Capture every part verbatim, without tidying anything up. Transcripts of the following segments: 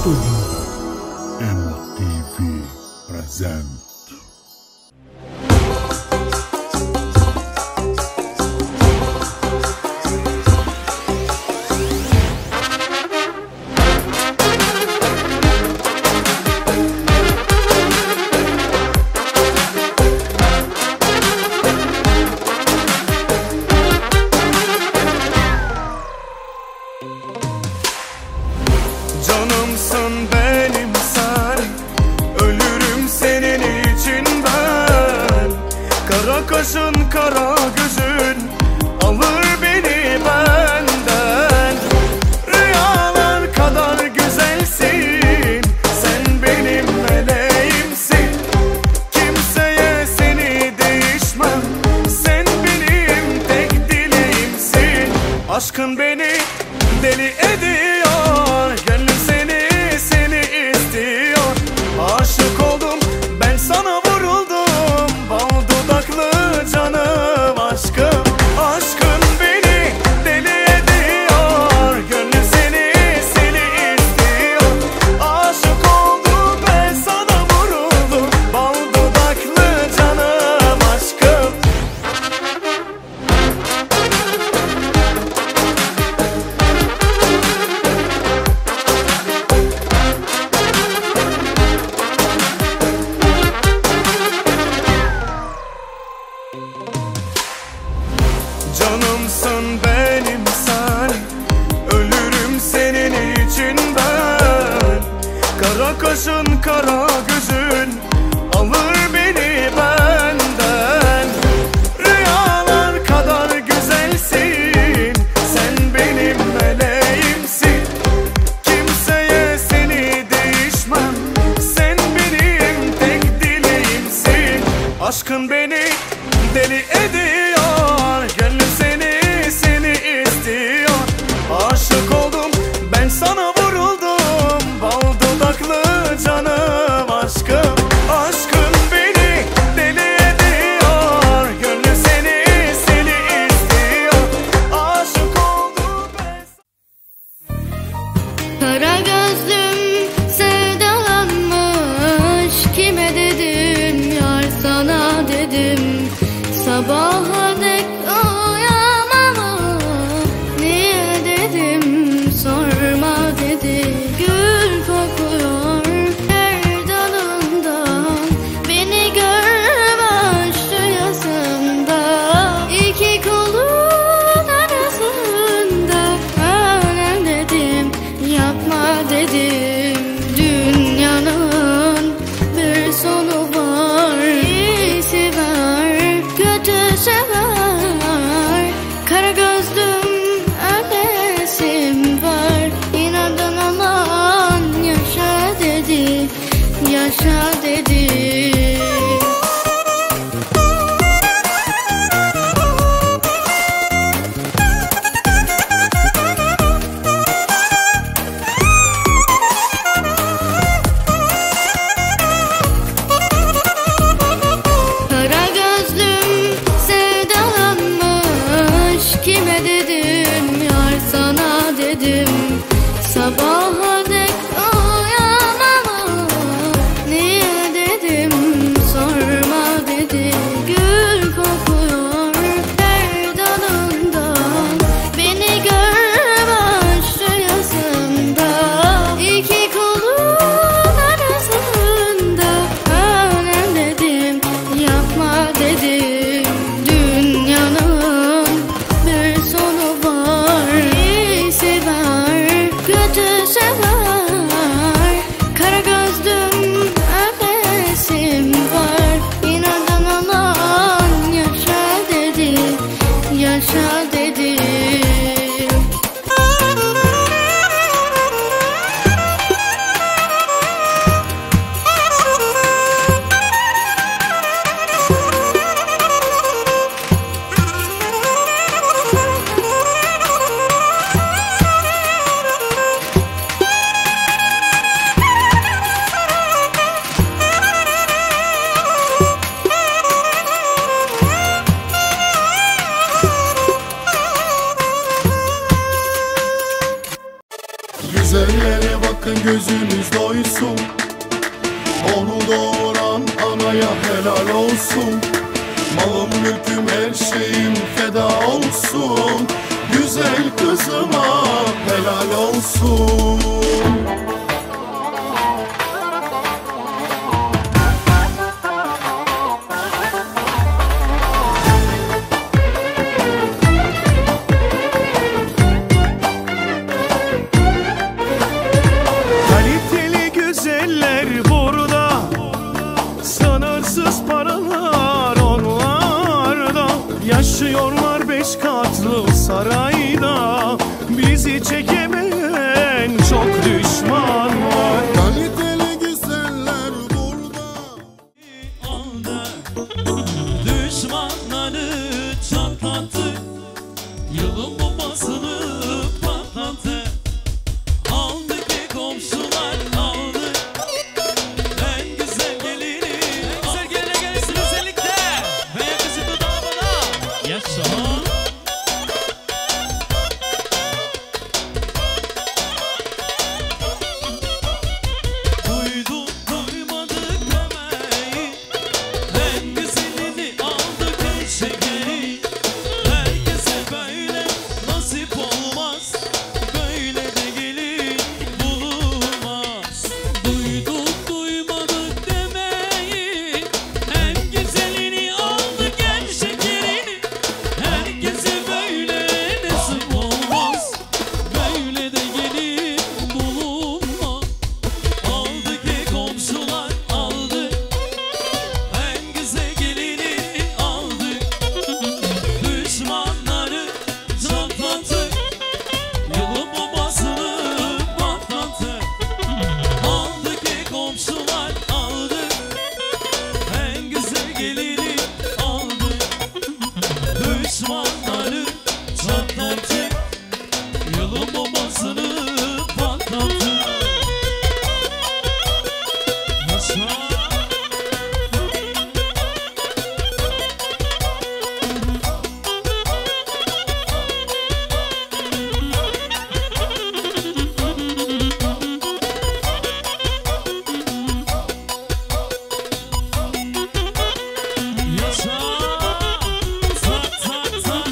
M T V present. Canımsın benim sen, ölürüm senin için ben. Kara kaşın kara gözün alır beni benden. Rüyalar kadar güzelsin, sen benim meleğimsin. Kimseye seni değişmem, sen benim tek dileğimsin. Aşkın beni deli ediyor, gönlüm seni, seni istiyor. Aşık oldum, ben sana vuruldum, bal dudaklı canım aşkım. Aşkın beni deli ediyor, gönlüm seni, seni istiyor. Aşık oldum, ben sana vuruldum, bal dudaklı canım aşkım. Canımsın benim sen, ölürüm senin için ben. Kara kaşın kara gözün alır beni benden. Rüyalar kadar güzelsin, sen benim meleğimsin. Kimseye seni değişmem, sen benim tek dileğimsin. Aşkın beni deli ediyor, gönlüm seni, seni istiyor. Aşık oldum, ben sana vuruldum, bal dudaklı canım aşkım. Aşkın beni deli ediyor, gönlüm seni, seni istiyor. Aşık oldum ben. Kara gözlüm sevdalanmış, kime dedim yar sana dedim. Sabaha dek uyamam, niye dedim sorma dedi. Gül kokuyor her dalından, beni görmüş rüyasında. İki kolun arasında öyle dedim, yapma dedim. Dünyanın bir sonu var, iyisi var, kötüsü var. Kara gözlüm ölesim var, inadın aman yaşa dedi, yaşa dedi. Kara gözlüm sevdalanmış, kime dedim yar sana dedim. Sabaha dek uyamam, niye dedim sorma dedi. Gül kokuyor her dalından, beni görmüş rüyasında. İki kolun arasında öyle dedim, yapma dedim. Dünyanın bir sonu var, iyisi var, kötüsü var. Kara gözlüm ölesim var, inadın aman yaşa dedi, yaşa dedi. Güzellere bak Sakın gözünüz doysun, onu doğuran anaya helal olsun. Malım mülküm her şeyim feda olsun. Güzel kızıma helal olsun. Kaliteli güzeller burada, sınırsız paralar onlarda. Yaşıyorlar beş katlı sarayda, bizi çekemeyen çok düşman var. Kaliteli güzeller burada. Aldı, düşmanları çatlattı, yılın bombasını patlattı. Aldı ki komşular aldı, en güzel gelini, en güzel geline gelsin özellikle. Ve yakışıklı damada yaşa. Duyduk duymadık demeyi, en güzelini aldık en şekeri. Herkese böyle nasip olmaz, böyle de gelin bulunmaz. Duyduk duymadık demeyi, en güzelini aldık en şekerini. Herkese böyle nasip olmaz, böyle de gelin bulunmaz. Aldı ki komşular aldı, en güzel gelini aldı. Düşmanları çatlattı, yılın bombasını patlattı. Aldı ki komşular aldı, en güzel gelini aldı. Düşmanları çatlattı, yılın bombasını patlattı. Yaşa. Yaşa. Tak tak tak.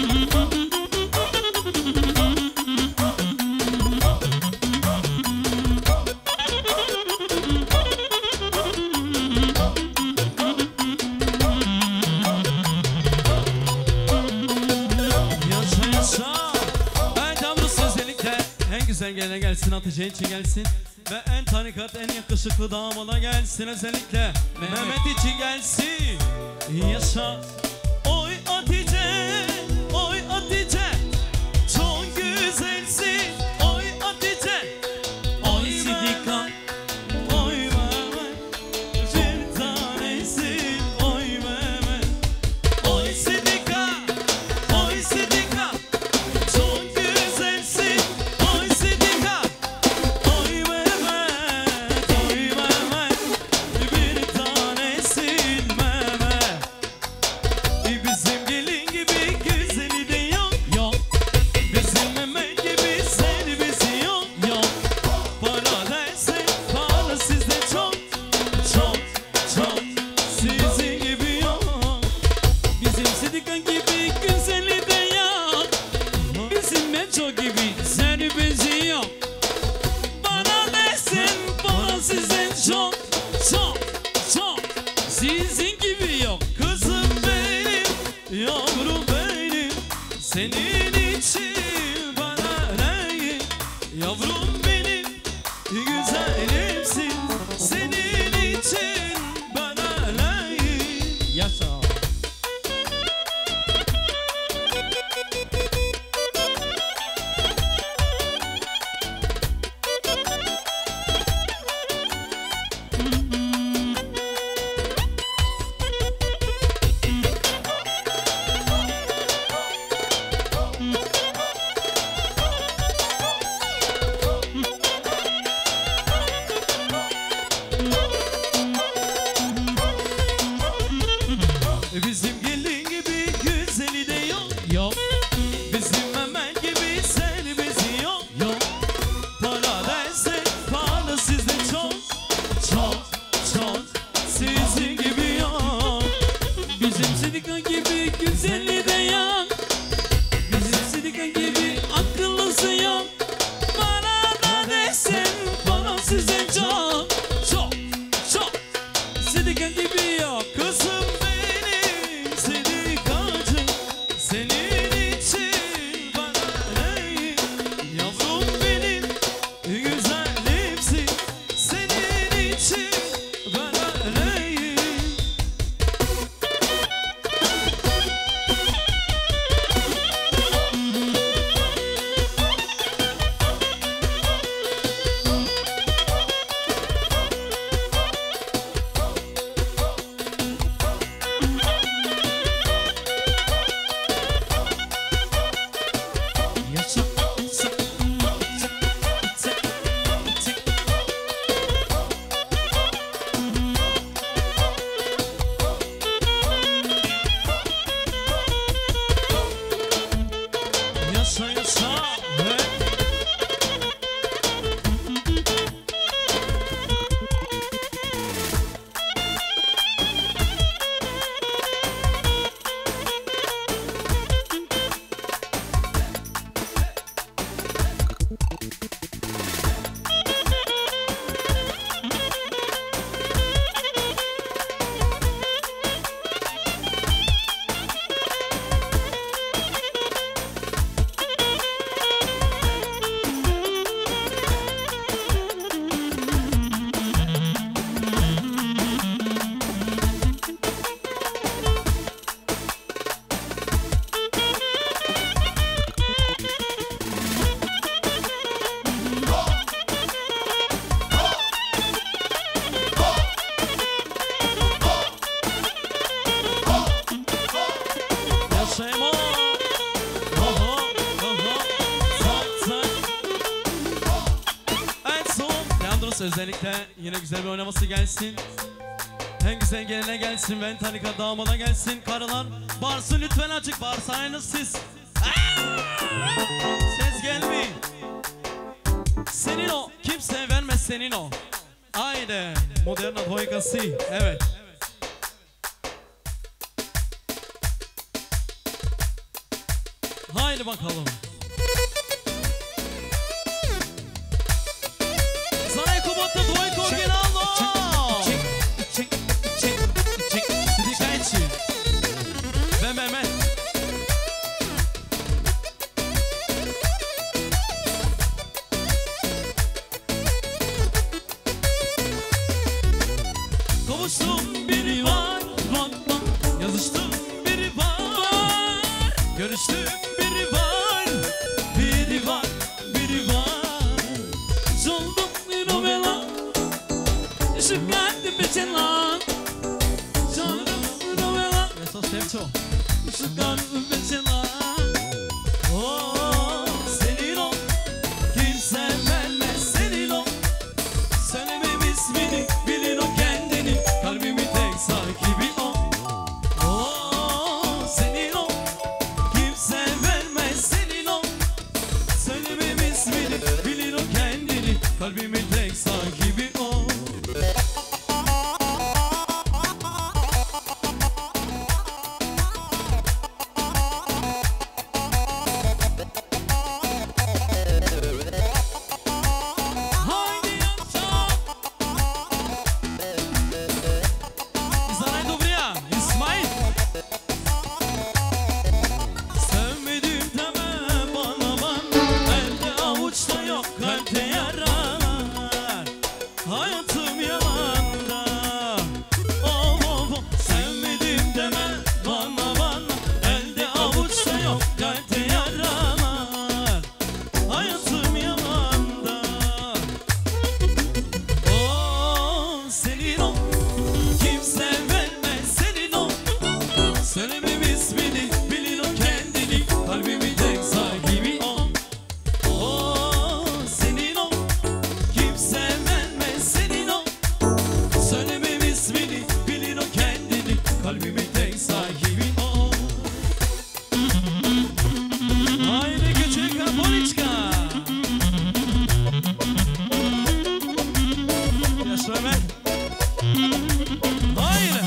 Yaşa yaşa. Evet yavrusu özellikle en güzel gelene gelsin, Hatice için gelsin. Ve en tarikat, en yakışıklı damada gelsin özellikle. Mehmet için gelsin. Yaşa. Oy Hatice, oy Hatice, çok güzelsin. Oy Hatice, oy Sidika, oy Mehmet, bir tanesin. Oy Mehmet, oy Sidika, oy Sidika, çok güzelsin. Oy Sidika, oy Mehmet, oy Mehmet, bir tanesin Mehmet. Bizim gelin gibi güzeli de yok, yok. Bizim Mehmet gibi servisi yok, yok. Para dersen para sizde çok, çok, çok. Sizin gibi yok. Bizim Sidika gibi güzeli de yok. Bizim Meço gibi servisi yok. Bana dersen para sizden çok, çok, çok. Sizin gibi yok. Kızım benim, yavrum benim, senin için bana ne? Yavrum benim, güzelimsin, senin için bana ne? Yaşa. Kıbrıs özellikle yine güzel bir oynaması gelsin. En güzel gelene gelsin, ben tanika damada gelsin. Karılar bağırsın lütfen, açık bağırsayınız siz. Ses gelmiyor. Senin o, kimse vermez senin o. Haydi, Moderna Hoykası, evet. Haydi bakalım. Zanay Kubat'ta Dvoyko Genalo. Sidikayçi ve Mehmet. Kavuştum biri var, var, var. Yazıştım biri var, görüştüm biri var, biri var, biri var. Soldum bir novela, şu geldi beçelan. Soldum bir novela, eso septo. Şu geldi beçelan. Oh, senin o, kimse vermez senin o. Söylemem ismini, bilin o kendini. Kalbimi tek sahibi o. Oh, senin o, kimse vermez senin o. Söylemem ismini, bilin o kendini. Kalbimi tek sahibi o. Haydi yaşa. Zanay Dubriya, İsmail. Sevmedim deme bana bana. Elde avuçta yok kalpte yaralar. Hayatım yalanda. Oh, oh, oh. Sevmedim deme bana bana. Elde avuçta yok kalpte yaralar. Hayatım yalanda. Oh, senin o, kimse vermez senin o. Söylemem ismini, bilin o kendini. Kalbimi tek sahibi o. Oh, senin o, kimse vermez senin o. Söylemem ismini, bilin o kendini. Kalbimi tek sahibi o. Haydi küçük Kapoliçka. Yaşa Ömer. Haydi.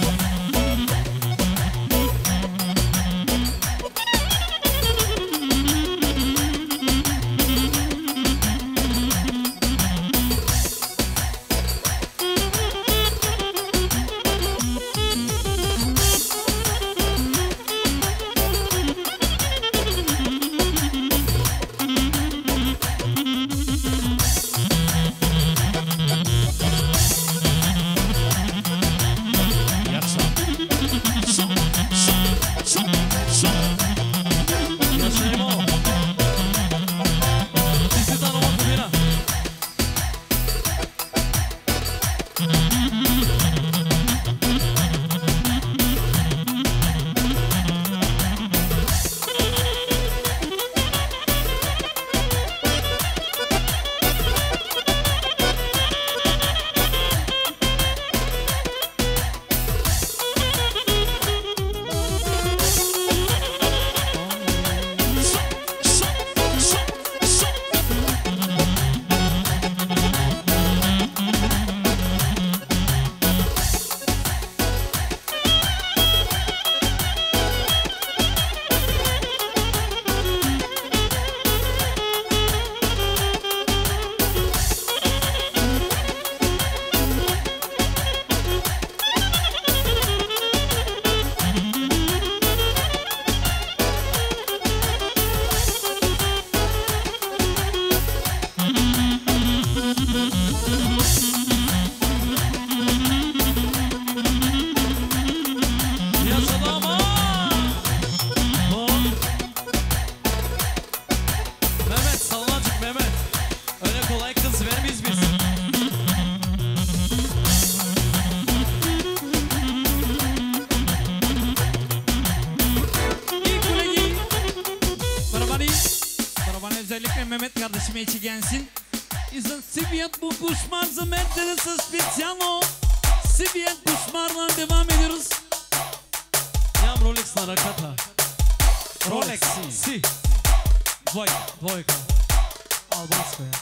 Mehmet kardeşime içi gelsin. И за сивият bu kuşmar Mercedes Specialo. Siviyet kuşmarla devam ediyoruz. Yam Rolex Narakata. Rolex si. Двойка, двойка. Албанская.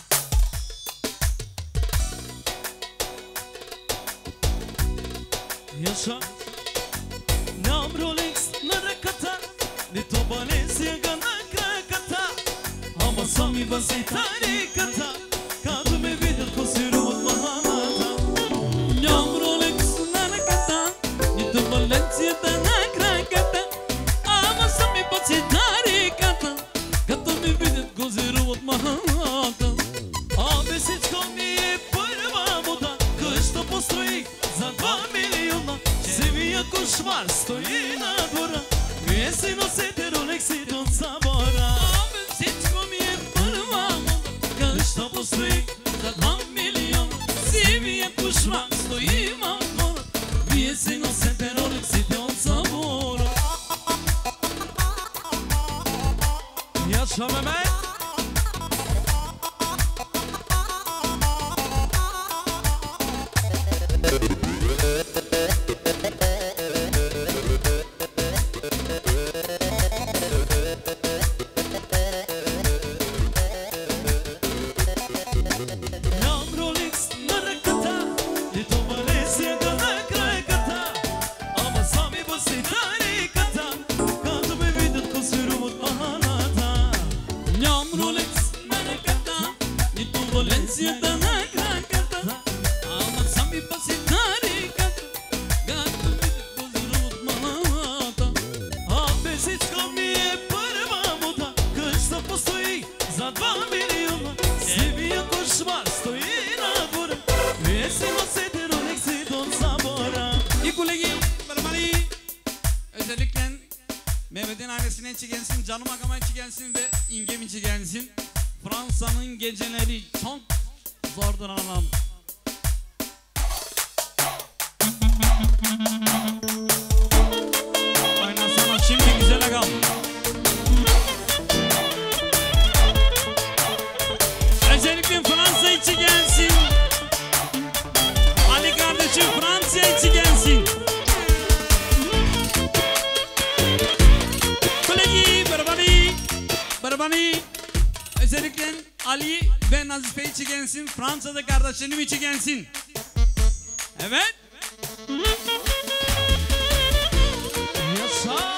Yaşa. Nam Rolex Narakata. Ne to Balenciaga Narakata. Ama sami basi tarikata. Kad me videl ko si rod mahanata. Nam Rolex Narakata. Ne to Balenciaga Narakata. Ama sami basi tarikata. Kad me videl ko si rod mahanata. Abi всичко ми е първа мода. Къща построих за два милиона. Сивия кошмар стои на двора. Вие си носите ролексите от събора. Абе всичко ми е първа мода. Къща построих за два милиона. Сивия кошмар стои на двора. Вие си носите ролексите от събора. Yaşa Mehmet. Mehmet'in ailesine içi gelsin, canım agama içi gelsin ve İngem içi gelsin. Fransa'nın geceleri çok zordur anam. Oynasana şimdi güzel agam. Özellikle Fransa içi gelsin. Ali kardeşim Fransa içi gelsin. Barbani, özellikle Ali ve Nazife içi gelsin, Fransa'da kardeşlerim içi gelsin. Evet. Yaşa.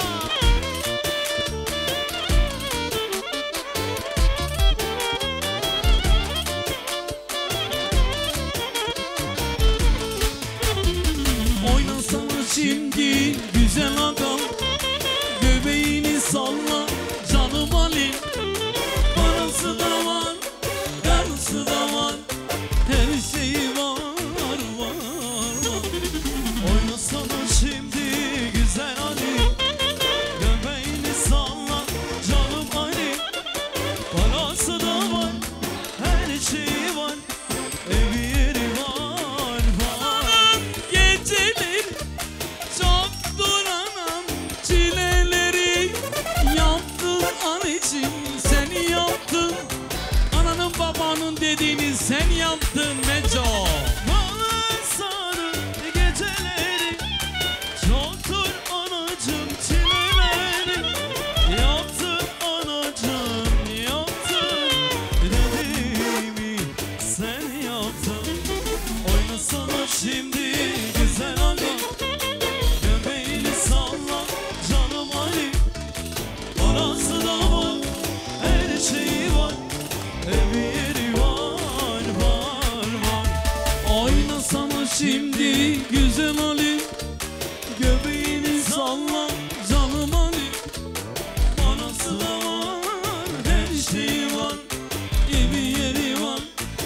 Oynasana şimdi güzel adam, göbeğini salla. Ali, parası da var, karısı da var, her şeyi var, var, var. Oynasana şimdi güzel Ali, göbeğini salla, canım Ali. Parası da var, her şeyi var, evi yeri var, var. Geceleri çoktur anam, çileleri yaptın anneciğim, sen yaptın. Ananın babanın dediğini sen yaptın Meco. Bana sarı geceleri çoktur anacığım, çileleri yaptın anacığım, yaptın. Dediğimi sen yaptın. Oynasana şimdi güzel aga, göbeğini salla canım Ali. Parası da var, her şeyi var, evi yeri var, var, var. Oynasana şimdi güzel Ali, göbeğini salla canım Ali. Parası da var, her şeyi var, evi yeri var.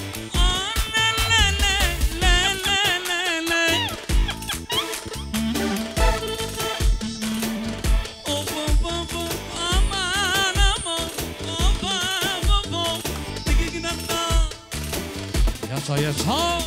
Yaşa yaşa.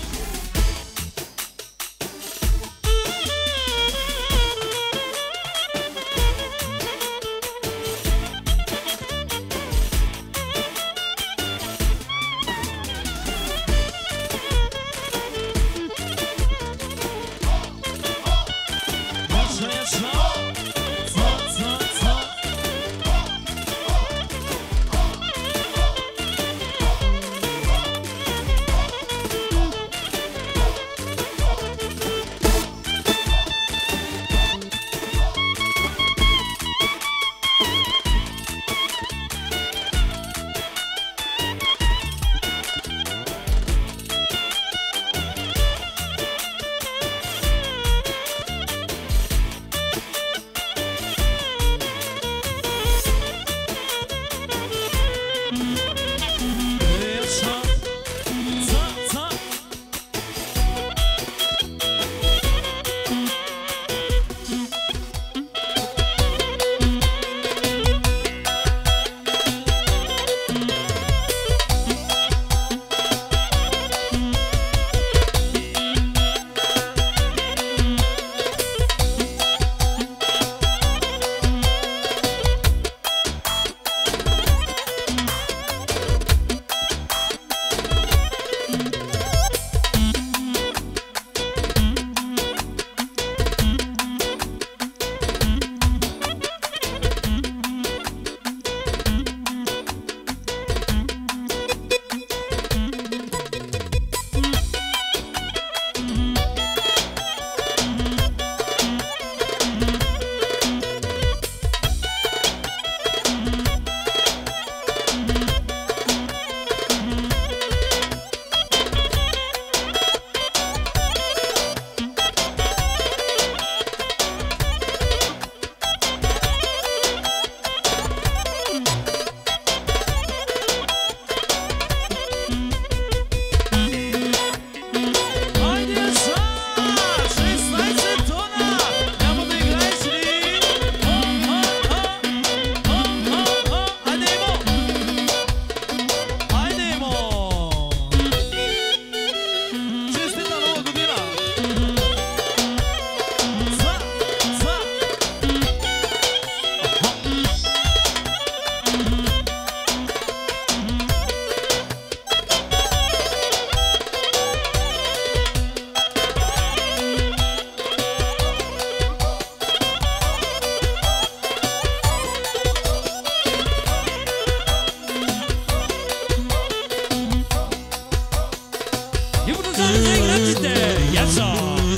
Yumurtacı zengin ciddi. Yaşa.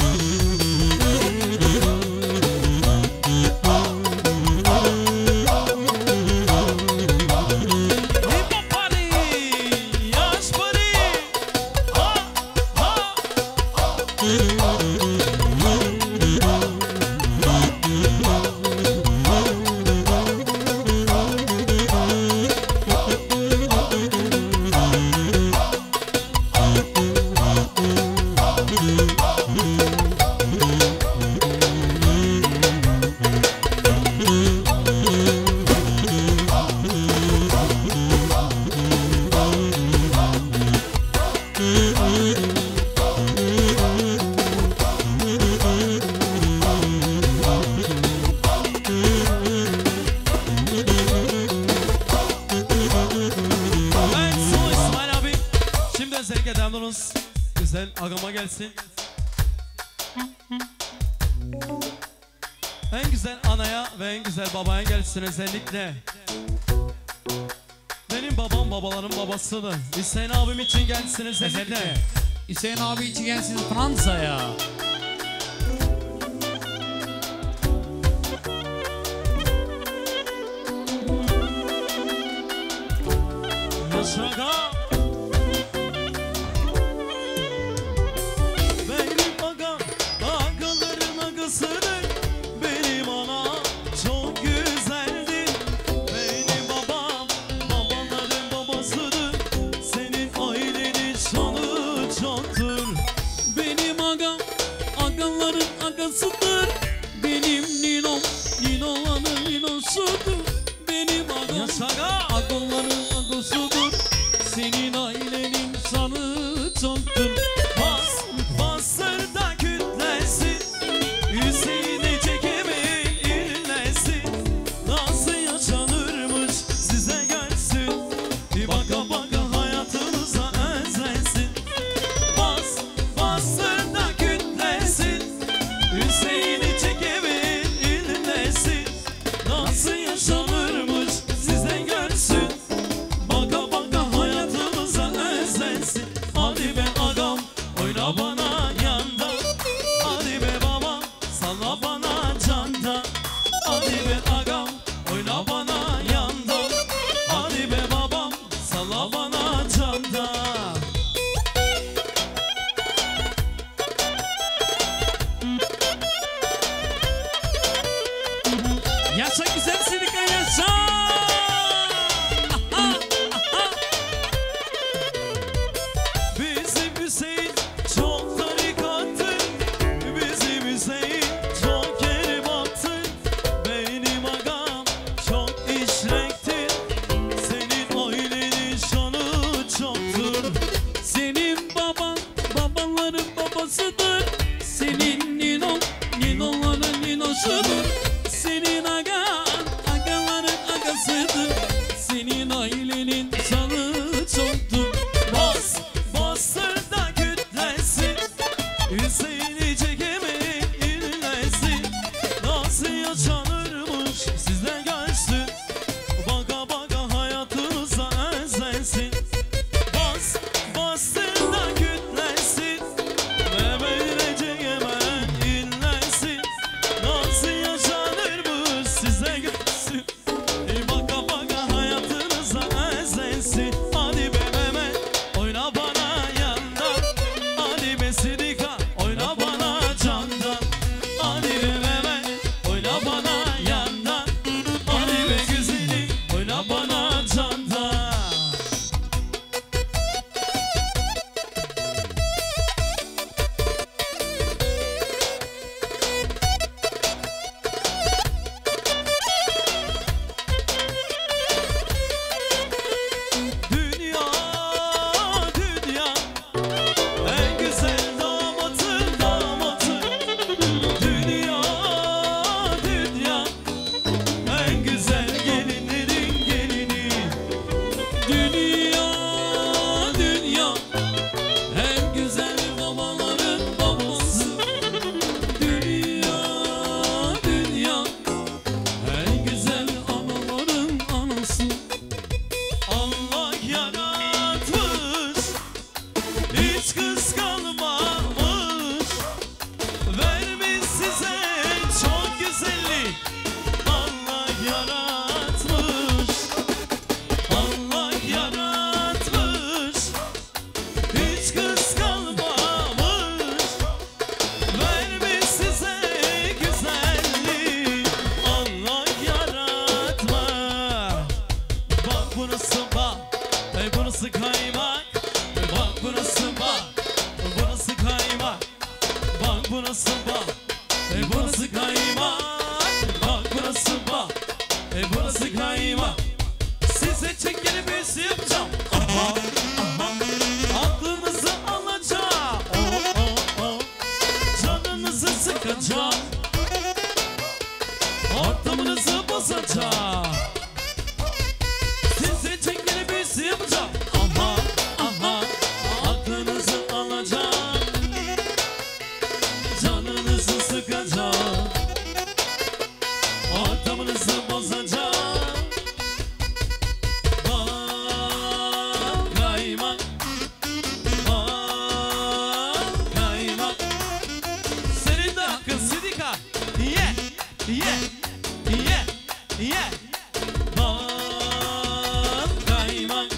Güzel agama gelsin. En güzel anaya ve en güzel babaya gelsin özellikle. Benim babam babaların babasıdır. Hüseyin abim için gelsin özellikle. Hüseyin abi için gelsin Fransa'ya. Yaşraga. Senin ailenin sanı çoktur. Bas, basır da kütlesin. Hüseyin'i çekemeyin inlesin. Nasıl yaşanırmış size gelsin. Bir baka baka hayatınıza özlesin. Bas, basır da kütlesin. Hüseyin'i çekemeyin inlesin. Nasıl yaşanırmış size görsün. Baka baka hayatımıza kız kalmamış. Vermiş size çok güzellik Allah yaratmış. Allah yaratmış. Hiç kız kalmamış. Vermiş size güzellik Allah yaratmış. Bak burası bak, ey burası kaymak. Bak burası bak, burası kaymak. Bak burası bak, ey burası kaymak. Bak burası bak, ey burası kaymak. Size çekili bir şey yapacağım. Aha, aha. Aklınızı alacağım. Oh, oh, oh. Canınızı sıkacağım. Ortamınızı bozacağım. Size çekili bir şey yapacağım. Aha, aha. Aklınızı alacağım. Canınızı sıkacağım. Ortamınızı bozacağım. Bal kaymak. Bal kaymak. Senin de hakkın Sidika. Ye, ye, ye, ye. Bal kaymak.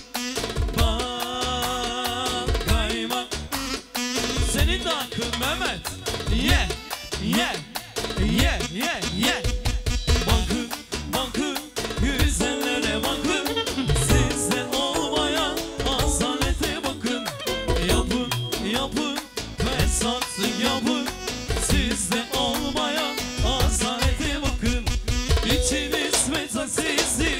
Bal kaymak. Senin de hakkın Mehmet. Ye, ye, ye, ye, ye. Bakın, bakın, güzellere bakın. Sizde olmayan asalete bakın. Yapın, yapın, fesat yapın. Sizde olmayan asalete bakın. İçiniz metasisi,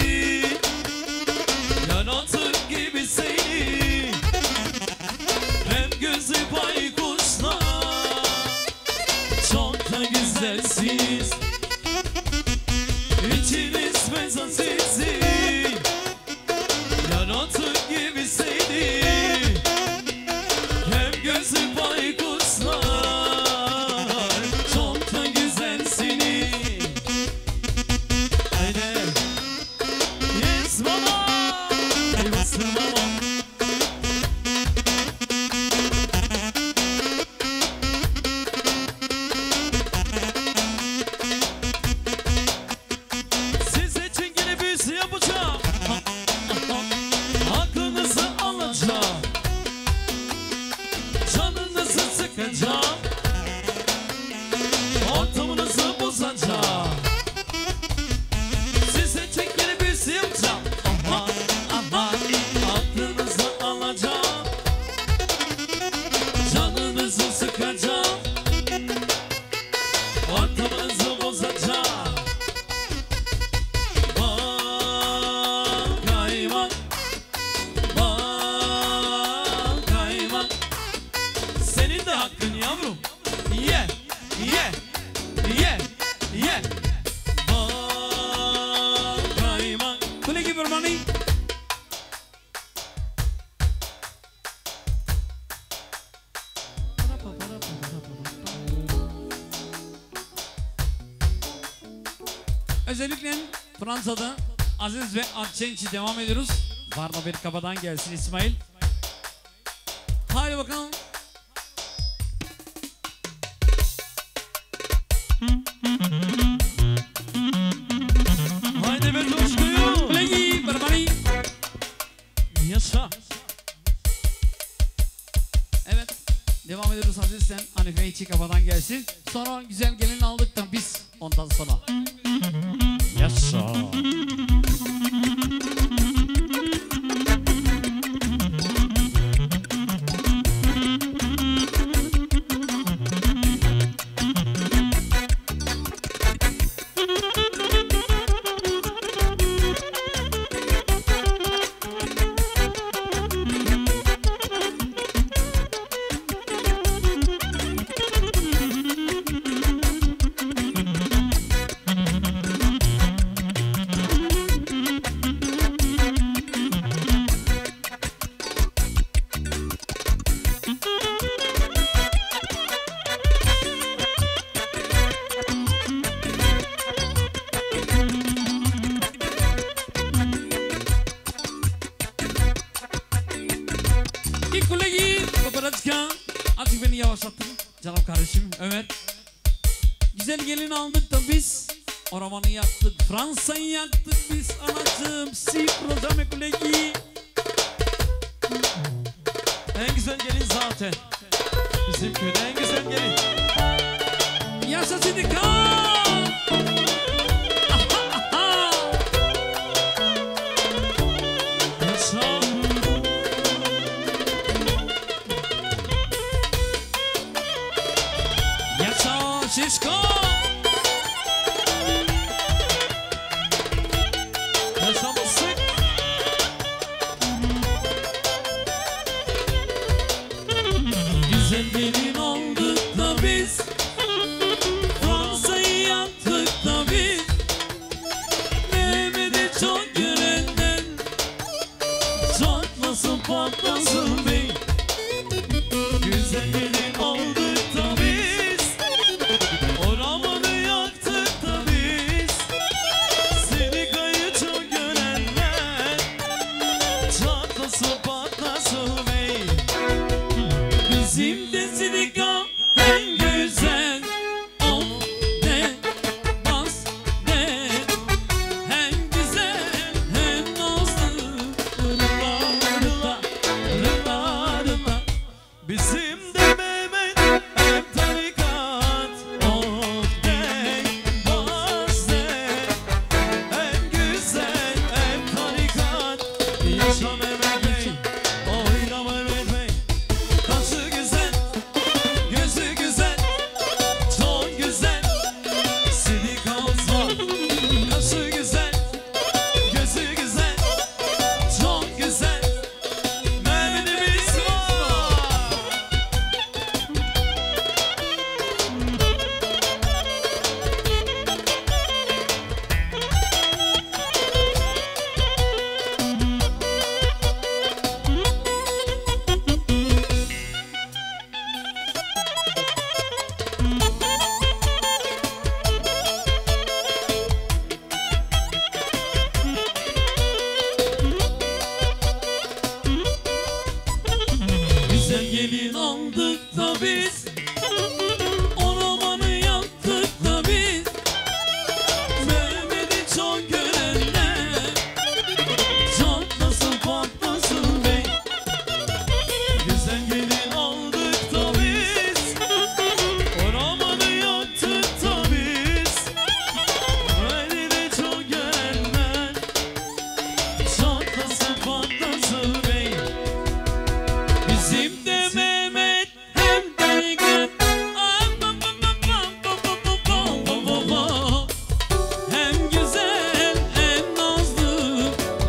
yaratık gibi seni. Hem gözü baykuşlar, çok da güzelsiniz. İçiniz metasisi, yaratık gibi seni. Hem gözü baykuşlar, çok da güzelsiniz. Haydi. Yes mama, yes mama. Size çingene büyüsü yapacağım. Aklınızı alacağım. Canınızı sıkacağım. Ortamınızı bozacağım. Size çingene büyüsü yapacağım. Aman aman aklınızı alacağım. Canınızı sıkacağım. Ortamınızı bozacağım. Bal kaymak. Bal kaymak. Senin de hakkın yavrum. Ye, ye, ye, ye. Bal kaymak. Thank you for money. Özellikle Fransa'da Aziz ve Akçenç'i devam ediyoruz. Var da bir kafadan gelsin İsmail. Haydi bakalım. Haydi be coşkuyu. Thank you for money. Yaşa. Evet. Devam ediyoruz Aziz'den. Hanife içi kafadan gelsin. Sonra güzel gelin aldık da biz ondan sonra. Yaşa. Sidika. Azıcık beni yavaşlattın. Canım kardeşim Ömer. Güzel gelin aldık da biz. Ormanı yaktık. Fransa'yı yaktık biz. Anacığım. Si program kolegi. En güzel gelin zaten. Bizim köyde en güzel gelin. Yaşa Sidika. Şişko! Yaşamışsın. Güzel gelin olduk da biz. Fransa'yı yaktık da biz. Mehmet'i çok görenden çatlasın patlasın bey. Güzel gelin olduk da biz. Ormanı yaktık da biz. Sidika'yı çok görenler çatlasın patlasın bey. Bizim de Sidika en güzel. O ne bas ne. En güzel en nazlı. Rıla rıla rıla rıla. Bizim de Mehmet hep tarikat. Oh Ey bazde. En güzel hep tarikat. Yaşa Mehmet Bey. Oyna Mehmet Bey. Kaşı güzel. Gözü güzel. Çok güzel. Sidika Osman. Kaşı güzel. Gözü güzel. Çok güzel. Mehmet'imiz var. güzel gelin aldık da biz. Ormanı yaktık da biz. Mehmet'i çok görenler çatlasın patlasın bey. Güzel gelin aldık da biz. Ormanı yaktık da biz. Beni de çok görenler çatlasın patlasın bey. Bizim de Mehmet hem delikan. Hem güzel hem nazlı.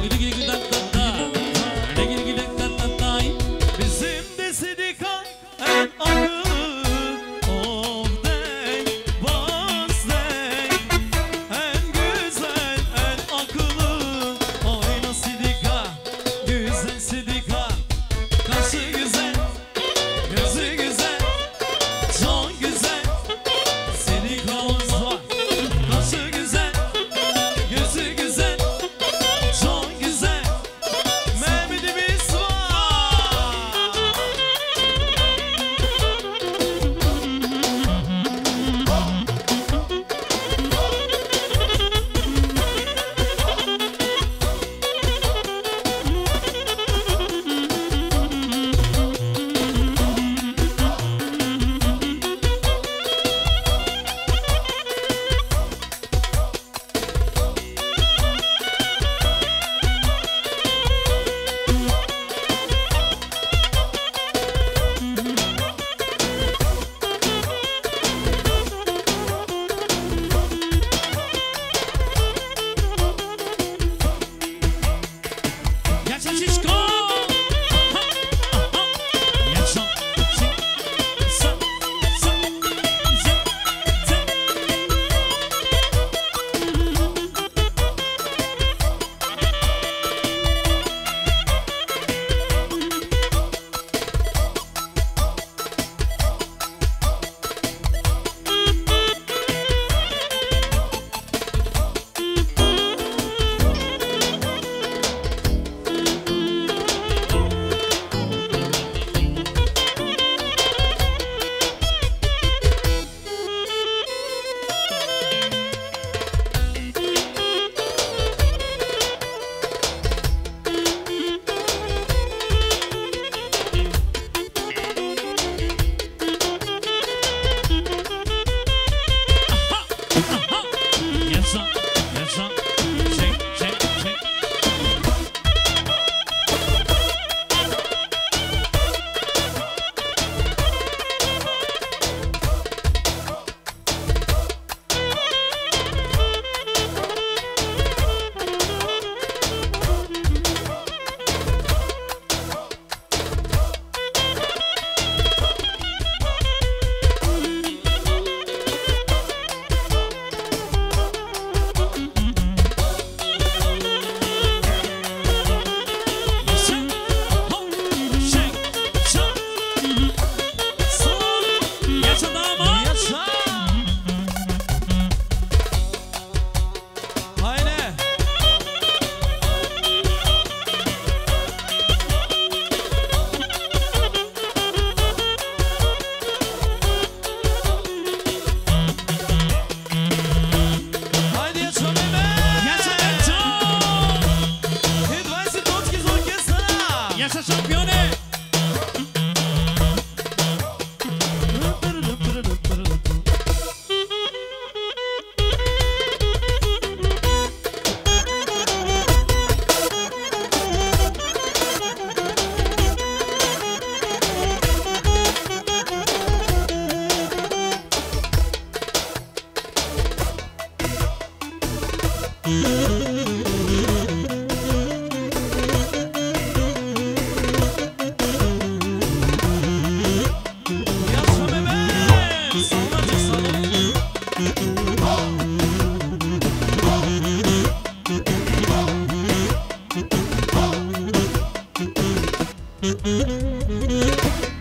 Bizim de Sidika en akıllı. Oh dey bas dey. En güzel en akıllı. Oyna Sidika. Güzel Sidika. Kaşı güzel. Gözü güzel. Çok güzel. Sidika'mız var. Kaşı güzel. Gözü güzel. Çok güzel. Mehmet'imiz var.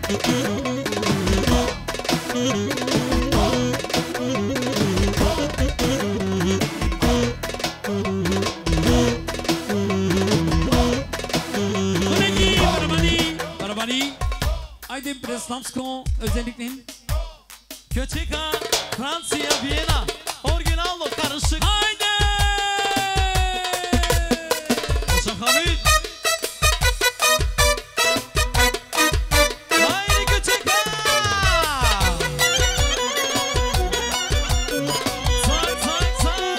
Haydi Breslavsko özellikle. Köçeka, Fransa'ya, Viyana. Orijinallo karışık. Haydi! Şahabit. Haydi Köçeka. Say say say.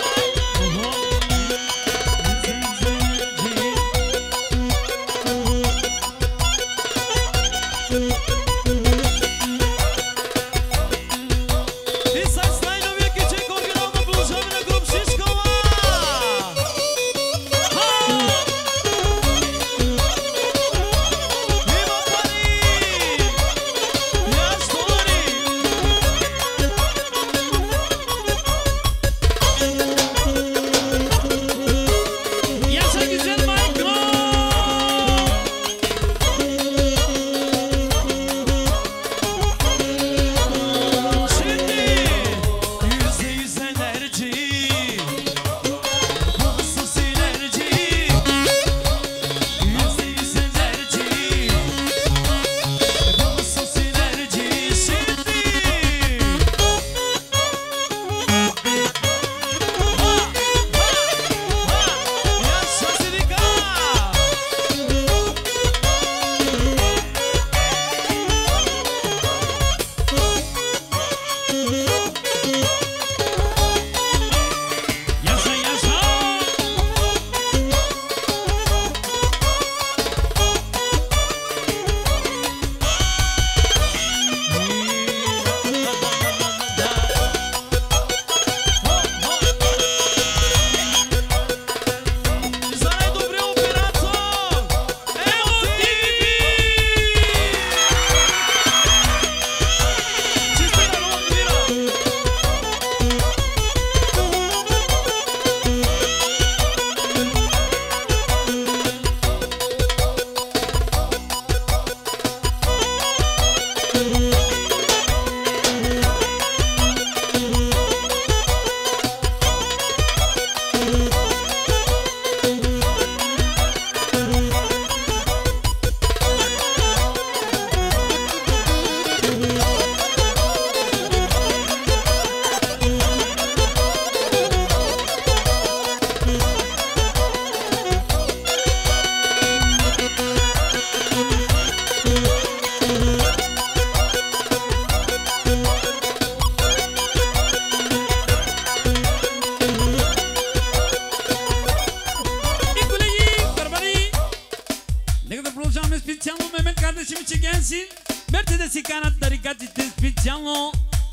Mercedes kanat tarikati specialo.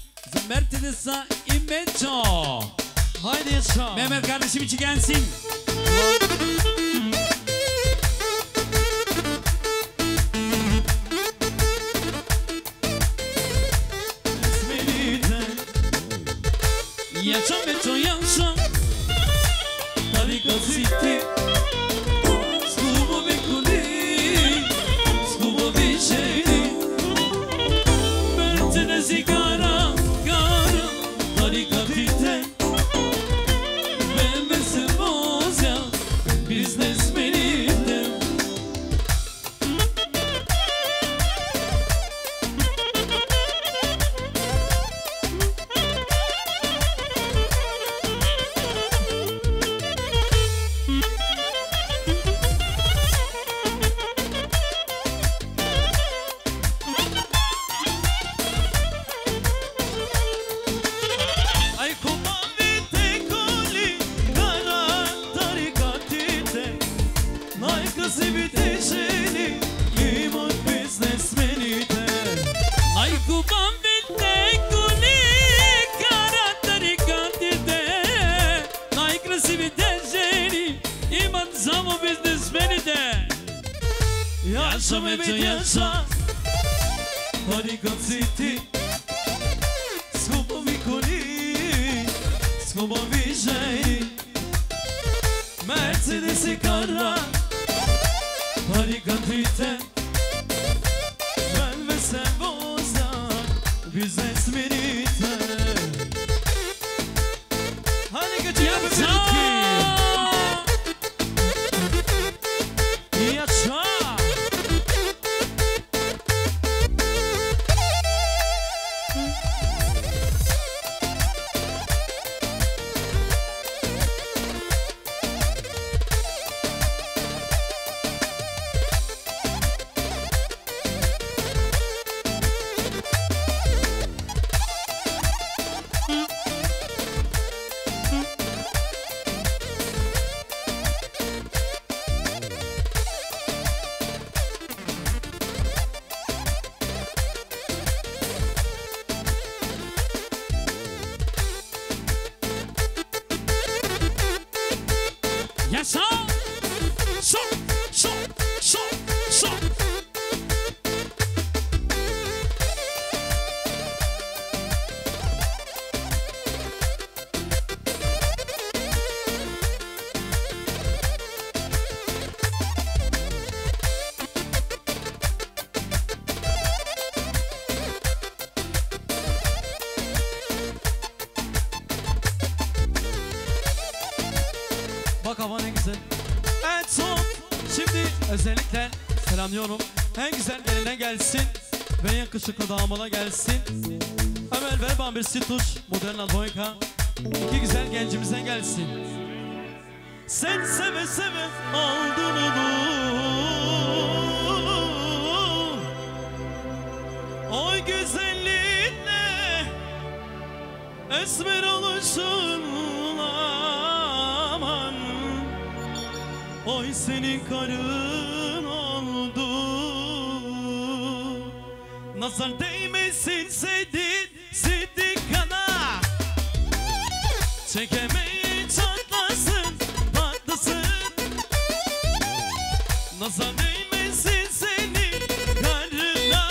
Mercedes imecho. Haydi yaşa. Mehmet kardeşim için gelsin. Yaşa meço yaşa. Tarika city. Skubo bekuli. Skubo bişeri. Mercedes kara kara. Tarika city. Biznesmeniydim. Ay kumavite koli kara tarikatite. Nay kızı bitişini imut biznesmenite. Ay kumavite koli kara tarikatite. Nay kızı bitişini imut zamu biznesmenite. Yaşa meço yaşa. Tarikat city. Skupo vikoli. Skupo vişeri. Mercedes kara. Tarikat city. Ben ve sen. Güzel esmerite. Hani gece yapabiliriz ki. Yaşa. Yaşa! Şok! Şok! Şok! Şok! Bak hava ne güzel. En son şimdi özellikle selamlıyorum. En güzel geline gelsin ve yakışıklı damala gelsin. Ömer ver bana bir situş modern alboyka. İki güzel gencimizden gelsin. Sen seve seve aldın onu. Oy güzelliğinle esmer oluşunla aman. Oy senin karın oldu. Nazar değmesin sedin sidikana. Çekemeyi çatlasın patlasın. Nazar değmesin senin karına.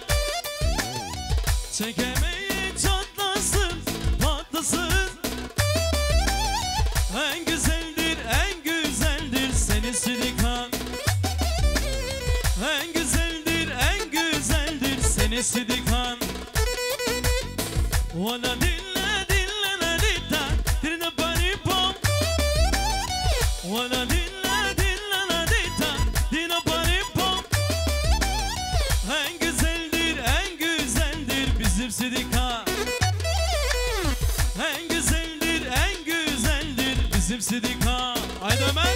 Çekemeyi çatlasın patlasın. En güzeldir en güzeldir senin sidikan. En güzeldir en güzeldir senin sidikan. Valla dinle dinle la dita dinle bari pom. Valla dinle dinle la dita dinle bari pom. En güzeldir en güzeldir bizim sidikan. En güzeldir en güzeldir bizim sidikan. Haydi Ömer.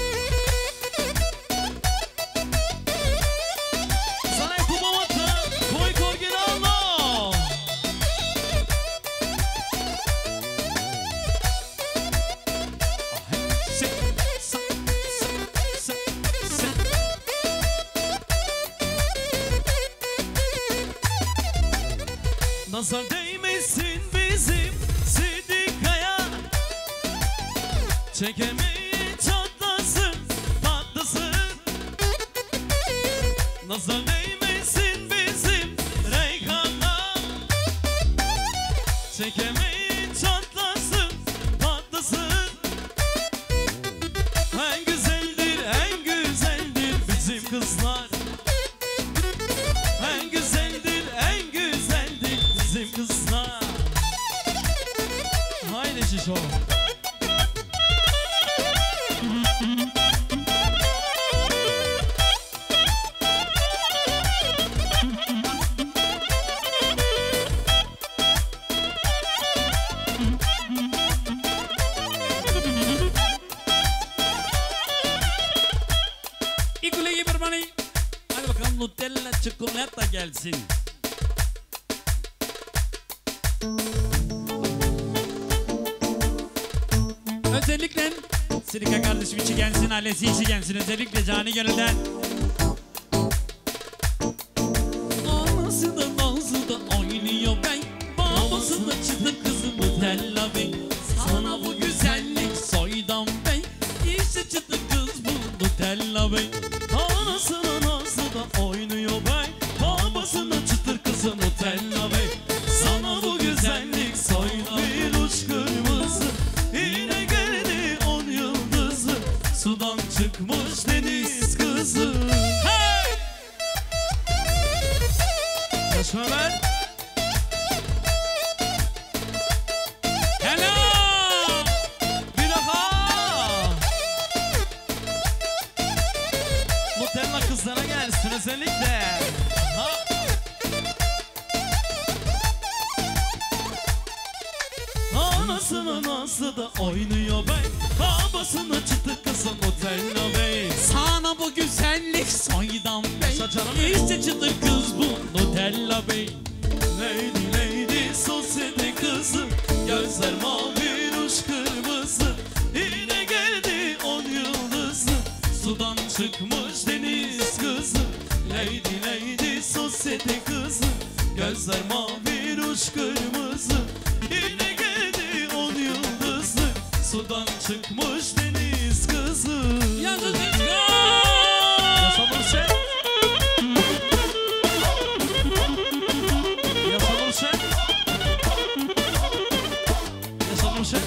Sana yapamamakta koy koy gel Allah. Sen, sen, sen, sen, sen. Nazar değmesin bizim sidikaya. Çekemeyi çatlasın patlasın. Nazar değmesin bizim reykana. Çekemeyi çatlasın patlasın. En güzeldir en güzeldir bizim kızlar. En güzeldir en güzeldir bizim kızlar. Haydi şişo. İkulegi bir bani. Hadi bakalım Nutella çikolata gelsin. Özellikle Sirika kardeşim içi gelsin, ailesi içi gelsin. Özellikle cani gönülden. Anası da nazı da oynuyor bey. Babası da çıtı kızı Nutella bey. Sana bu güzellik soydan bey. İşte çıtı kız bu Nutella bey. Anasının nazı da oynuyor bey. Babasının çıtır kızı Nutella bey. Sana bu güzellik soydan bir uç kırmızı. Yine geldi on yıldızı. Sudan çıkmış deniz kızı. Hey! Yaşma ben. kızlara gelsin özellikle. Ha. Anasının ağzı da oynuyor bey, babasını çıtı kızın Nutella bey. Sana bu güzellik soydan bey, işte çıtır kız bu Nutella bey. Lady lady sosyete kızı, gözler mavi ruj kırmızı. Yine geldi on yıldızı, sudan çıkmış deniz kızı. Lady lady sosyete kızı, gözler mavi ruj kırmızı. Yine geldi on yıldızı, sudan çıkmış deniz kızı. Yazın çıkıyor. Yasalım sen. Yasalım sen. Yasalım sen.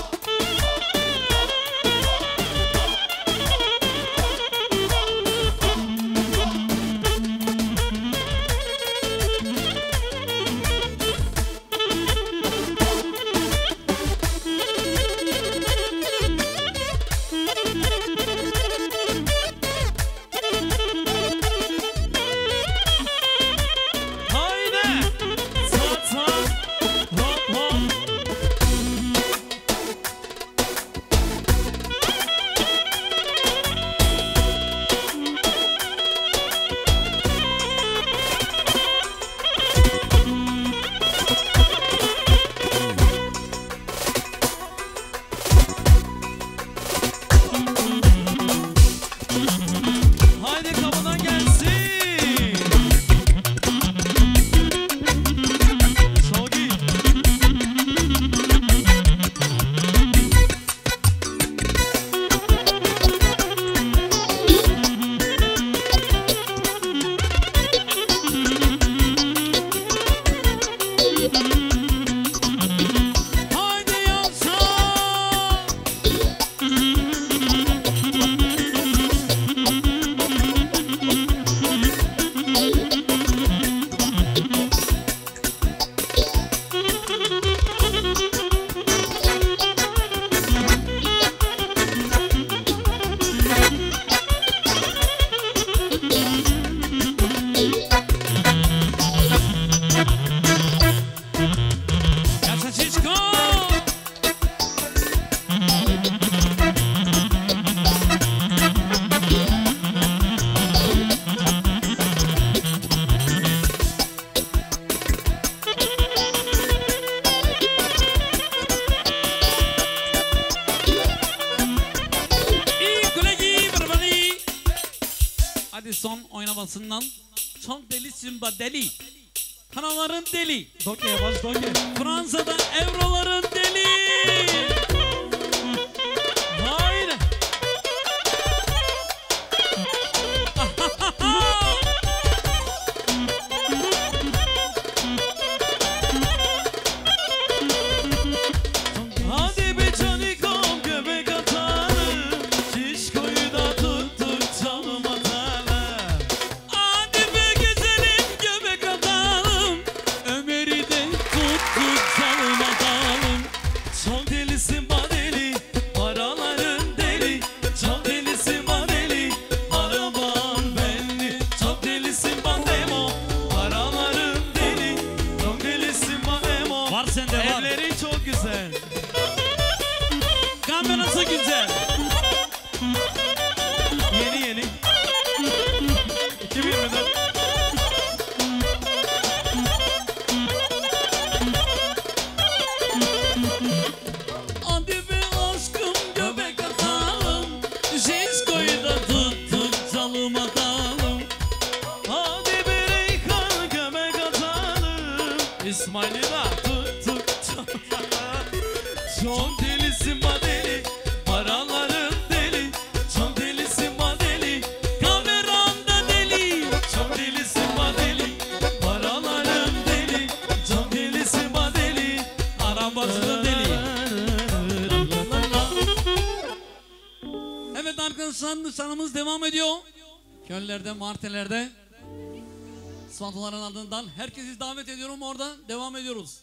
Son oynamasından çok deli Simba deli. Kanaların deli. Doge bas doge. Fransa'da euroların deli. Haydi. Hadi be canikom göbek atalım, şişkoyu da tuttuk çalım atalım. Hadi be güzelim göbek atalım, Ömer'i de tuttuk çalım atalım. Çok delisin badeli, paraların deli. Çok delisin badeli, araban belli. Çok delisin bandemo, paraların deli. Çok delisin bandemo. Var sende var. Ellerin çok güzel. Kamerası güzel. Yeni yeni. iki bin yirmi dört. Hadi be aşkım göbek atalım, Şişko'yu da tuttuk çalım atalım. Hadi be Reyhan göbek atalım, İsmail'i de tuttuk çalım atalım. Çok delisin badeli, paraların deli. Çok delisin badeli, Kameranda deli. çok delisin badeli. Paraların deli, çok delisin badeli. Arabası da deli. Evet arkadaşlar, nişanımız devam ediyor. Köllerde, martelerde. Svantoların ardından herkesi davet ediyorum, orada devam ediyoruz.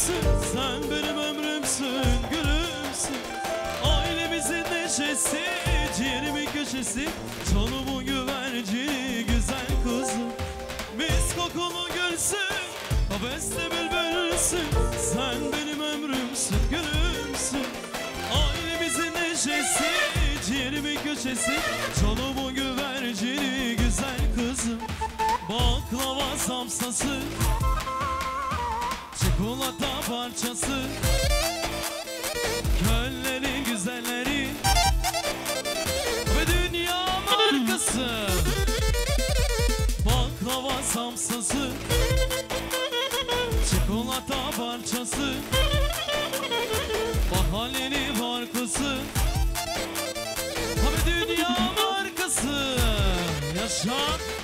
bülbülsün, sen benim ömrümsün, gülümsün. Ailemizin neşesi, ciğerimin köşesi, canımın güvercini, güzel kızım. Mis kokulu gülsün, hevesli bülbülsün, sen benim ömrümsün, gülümsün. Ailemizin neşesi, ciğerimin köşesi, canımın güvercini, güzel kızım. Baklava samsası, çikolata parçası, köllerin güzelleri ve dünya markası. Baklava samsası, çikolata parçası, mahallenin markası ve dünya markası. Yaşa.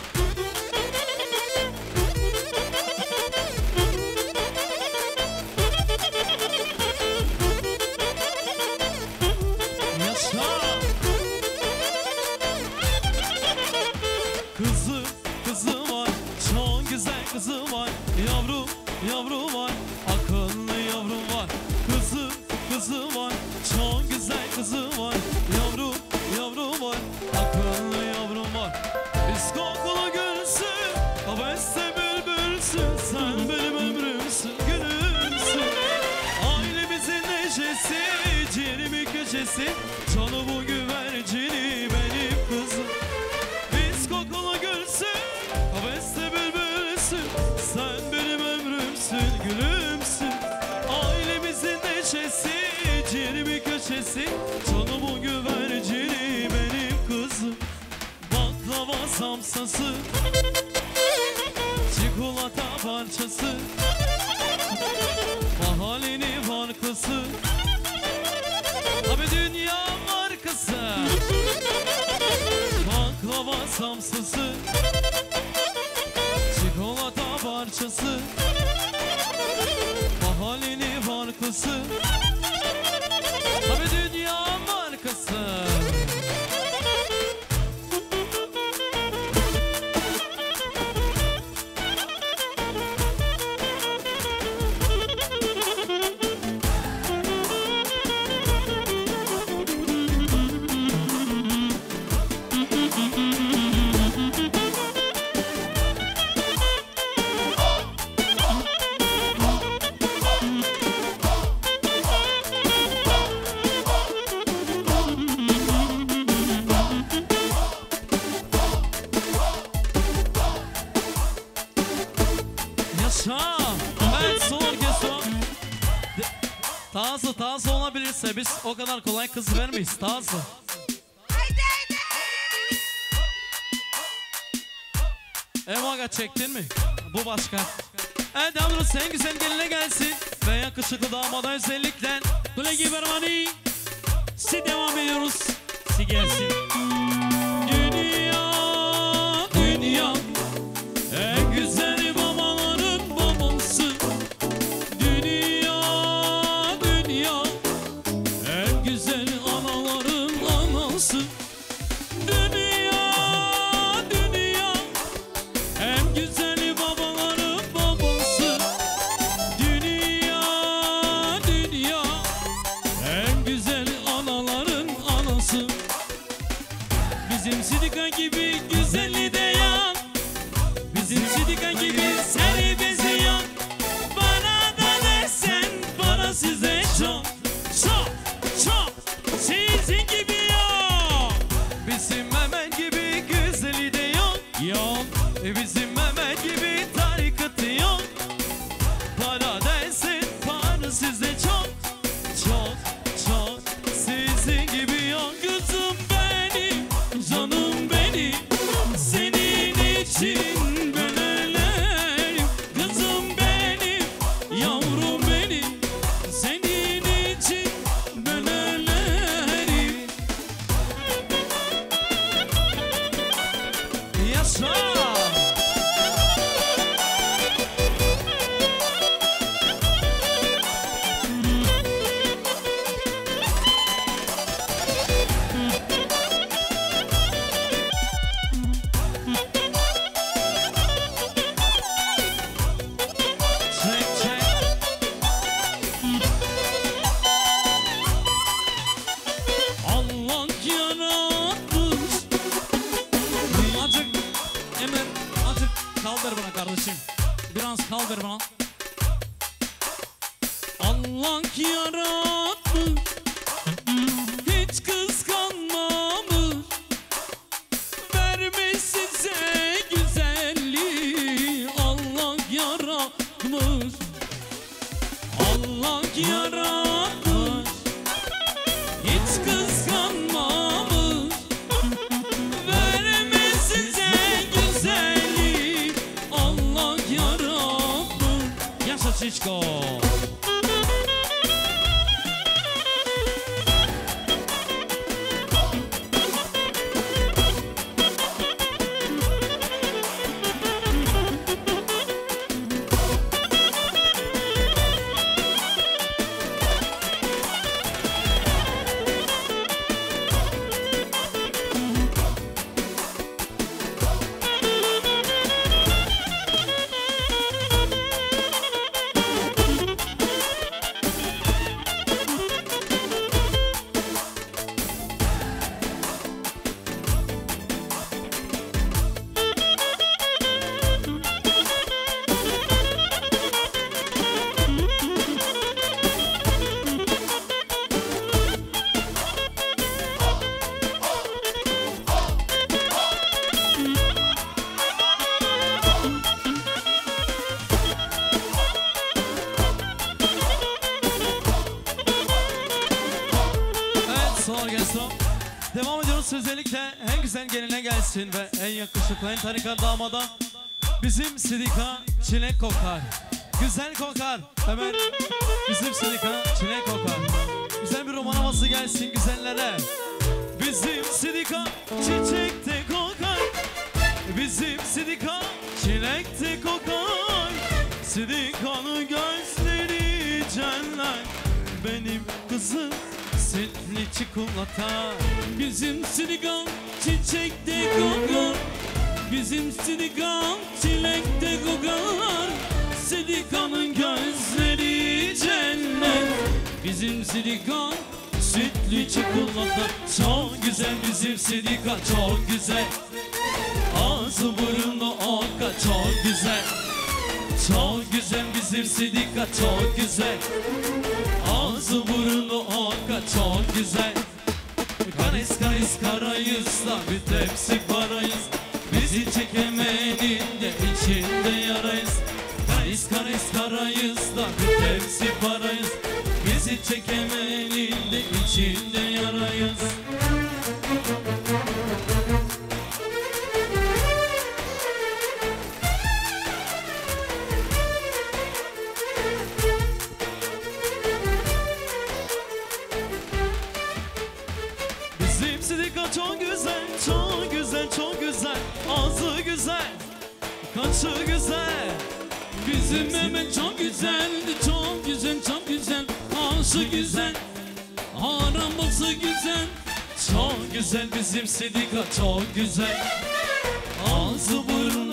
Kızı, kızı var, çok güzel kızı var. Yavru, yavru var, akıllı yavrum var. Kızı, kızı var, çok güzel kızı var. Yavru, yavru var, akıllı yavrum var. Biz kokulu gülsün, hevesli bülbülsün, sen benim ömrümsün, gülümsün. Ailemizin neşesi, ciğerimin köşesi, canımın güvercini, benim kızım. Biz kokulu gülsün, hevesli bülbülsün, sen benim ömrümsün, gülümsün. Ailemizin neşesi, ciğerimin köşesi, canımın güvercini, benim kızım. Baklava samsası, çikolata parçası, mahallenin markası, abi dünya markası. Baklava samsası, çikolata parçası, mahallenin markası, abi dünya markası. Evet, son orkestra. Tazı, tazı olabilirse biz o kadar kolay kız vermeyiz. Tazı. Emaga çektin mi? Bu başka. Evet, Damru sen güzel geline gelsin. Ve yakışıklı damada özellikle. Kolegi Bermani. Si devam ediyoruz. Si gelsin. Dünya, dünya. En güzel babaların babası. Dünya, dünya. En güzel anaların anası. Dünya, dünya. En güzel babaların babası. Dünya, dünya. En güzel anaların anası. Bizim Sidika gibi güzelliği de yan. Bizim Sidika gibi seni beziyor. Bana da desen bana size çok çok çok sizin gibi yok. Bizim Mehmet gibi güzeli de yok. Yok. E bizim Mehmet gibi tarikatı yok. Bana dersin bana size çok çok çok sizin gibi yok. Kızım benim, canım benim, senin için ben öleyim. Kızım benim, yavrum benim, senin için ben öleyim. Yaşa. birazcık kal ver bana kardeşim. Biraz kal ver bana. Allah yaratmış, hiç kıskanmamış, vermiş size güzelliği. Allah yaratmış, Allah yaratmış, hiç kıskanmamış, vermiş size güzelliği. Allah yaratmış. Yaşa Şişko. Devam ediyoruz, özellikle en güzel geline gelsin ve en yakışıklı, en tarika damada bizim Sidika çilek kokar. Güzel kokar. Hemen bizim Sidika çilek kokar. Güzel bir roman havası gelsin güzellere. Bizim Sidika çiçekte kokar. Bizim Sidika çilekte kokar. Sidika'nın gözleri cennet. Benim kızım sütlü çikolata. Bizim Sidika çiçekte kokar. Bizim Sidika çilekte kokar. Sidika'nın gözleri cennet. Bizim Sidika sütlü çikolata. Çok güzel bizim Sidika, çok güzel. Ağzı burnu oka, çok güzel. Çok güzel bizim Sidika, çok güzel. Ağzı burnu oka, çok güzel. Karis karis karayız da bir tepsi parayız. Bizi çekemenin de içinde yarayız. Karis karis karayız da bir tepsi parayız. Bizi çekemenin de içinde yarayız. Bizim Sidika çok güzel, çok güzel, çok güzel. Ağzı güzel, kaşı güzel. Bizim Mehmet çok güzeldi, çok güzel, çok güzel. Ağzı güzel, arabası güzel. Çok güzel bizim Sidika, çok güzel. Ağzı burnu